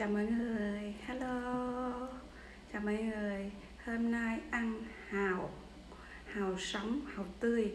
Chào mọi người, hello. Chào mọi người. Hôm nay ăn hàu sống, hàu tươi,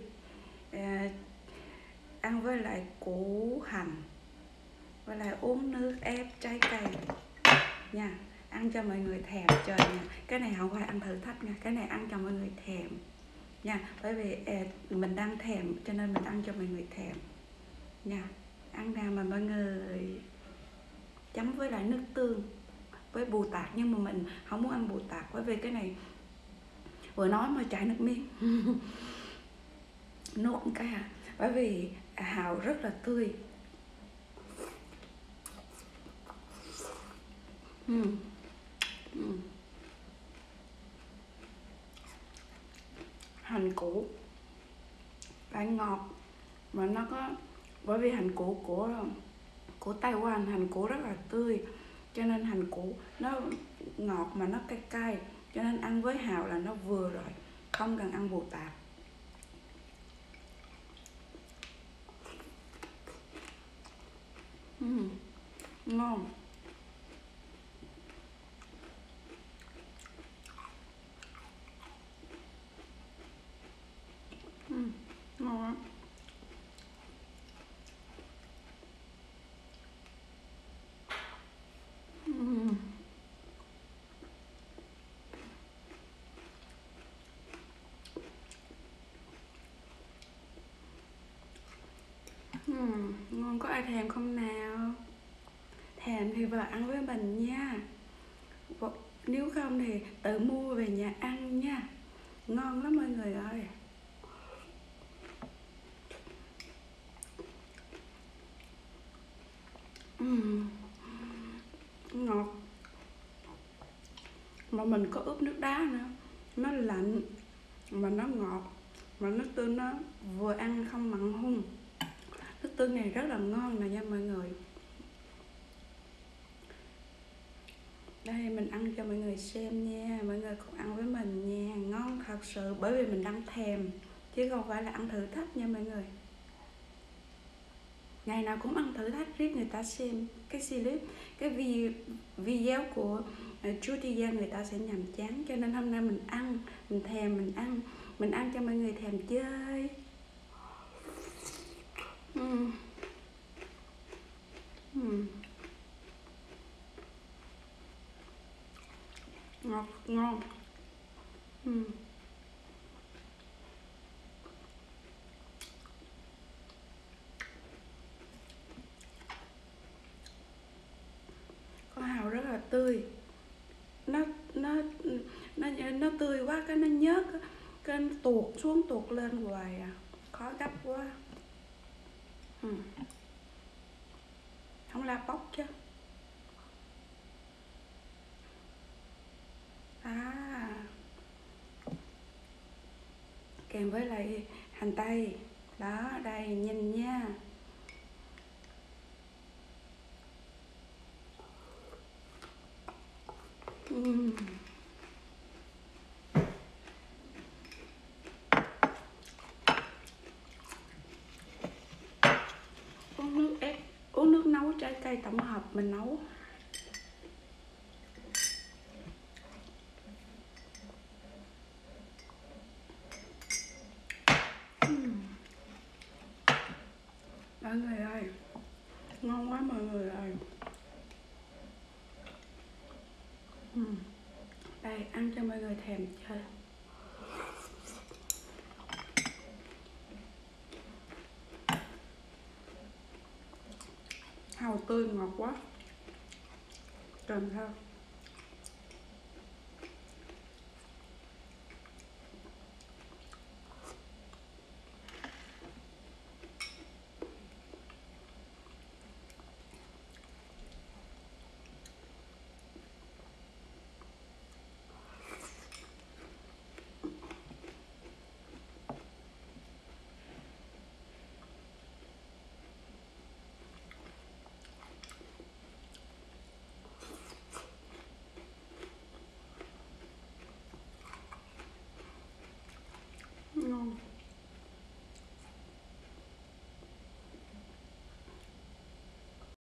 ăn với lại củ hành, với lại uống nước ép trái cây nha. Ăn cho mọi người thèm trời nha. Cái này không phải ăn thử thách nha, cái này ăn cho mọi người thèm nha. Bởi vì mình đang thèm cho nên mình ăn cho mọi người thèm nha. Ăn nào mà mọi người. Chấm với lại nước tương với bù tạt, nhưng mà mình không muốn ăn bù tạt bởi vì cái này vừa nói mà chảy nước miếng. Nuốt một cái bởi vì hàu rất là tươi. Hành củ phải ngọt mà nó có, bởi vì hành củ của Taiwan, hành củ rất là tươi cho nên hành củ nó ngọt mà nó cay cay, cho nên ăn với hàu là nó vừa rồi, không cần ăn bù tạt. Ngon. Ngon lắm. Ngon, có ai thèm không nào? Thèm thì vào ăn với mình nha. Nếu không thì tự mua về nhà ăn nha. Ngon lắm mọi người ơi. Ngọt mà mình có ướp nước đá nữa, nó lạnh mà nó ngọt, mà nước tương nó vừa ăn không mặn hung. Nước tương này rất là ngon nè nha mọi người. Đây mình ăn cho mọi người xem nha, mọi người cùng ăn với mình nha. Ngon thật sự, bởi vì mình đang thèm chứ không phải là ăn thử thách nha mọi người. Ngày nào cũng ăn thử thách riết người ta xem cái clip, cái video của Judy Giang, người ta sẽ nhàm chán. Cho nên hôm nay mình ăn, mình thèm, mình ăn cho mọi người thèm chơi. Ngọt, ngon. Con hàu rất là tươi, nó tươi quá cái nó nhớt, cái nó tuột xuống tuột lên hoài khó gấp quá. Không la bóc chứ. Kèm với lại hành tây đó, đây nhìn nha. Uống nước ép, uống nước nấu trái cây tổng hợp mình nấu. Mọi người ơi, ngon quá mọi người ơi. Đây, ăn cho mọi người thèm chơi. Hàu tươi ngọt quá. Kèm theo